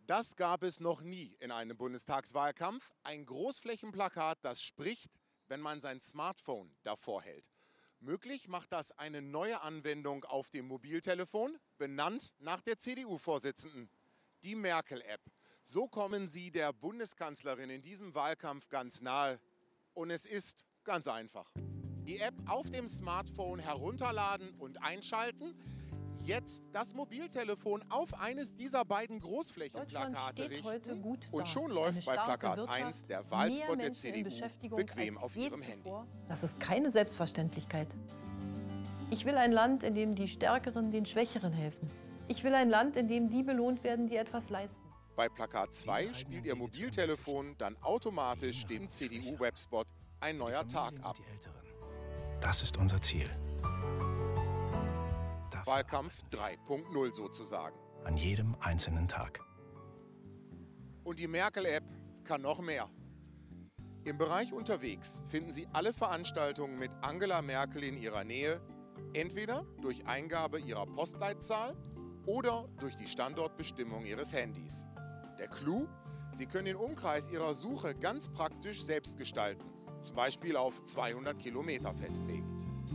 Das gab es noch nie in einem Bundestagswahlkampf. Ein Großflächenplakat, das spricht, wenn man sein Smartphone davor hält. Möglich macht das eine neue Anwendung auf dem Mobiltelefon, benannt nach der CDU-Vorsitzenden, die Merkel-App. So kommen Sie der Bundeskanzlerin in diesem Wahlkampf ganz nahe. Und es ist ganz einfach. Die App auf dem Smartphone herunterladen und einschalten. Jetzt das Mobiltelefon auf eines dieser beiden Großflächenplakate richten und schon läuft bei Plakat 1 der Wahlspot der CDU bequem auf Ihrem Handy. Das ist keine Selbstverständlichkeit. Ich will ein Land, in dem die Stärkeren den Schwächeren helfen. Ich will ein Land, in dem die belohnt werden, die etwas leisten. Bei Plakat 2 spielt Ihr Mobiltelefon dann automatisch dem CDU-Webspot Ein neuer Tag ab. Das ist unser Ziel. Wahlkampf 3.0 sozusagen. An jedem einzelnen Tag. Und die Merkel-App kann noch mehr. Im Bereich unterwegs finden Sie alle Veranstaltungen mit Angela Merkel in Ihrer Nähe, entweder durch Eingabe Ihrer Postleitzahl oder durch die Standortbestimmung Ihres Handys. Der Clou: Sie können den Umkreis Ihrer Suche ganz praktisch selbst gestalten, zum Beispiel auf 200 Kilometer festlegen.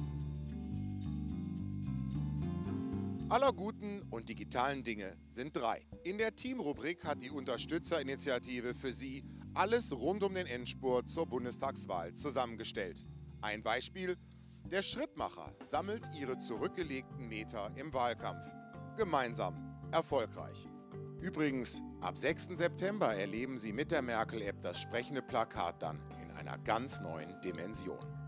Aller guten und digitalen Dinge sind drei. In der Teamrubrik hat die Unterstützerinitiative für Sie alles rund um den Endspurt zur Bundestagswahl zusammengestellt. Ein Beispiel: Der Schrittmacher sammelt Ihre zurückgelegten Meter im Wahlkampf. Gemeinsam erfolgreich. Übrigens, ab 6. September erleben Sie mit der Merkel-App das sprechende Plakat dann in einer ganz neuen Dimension.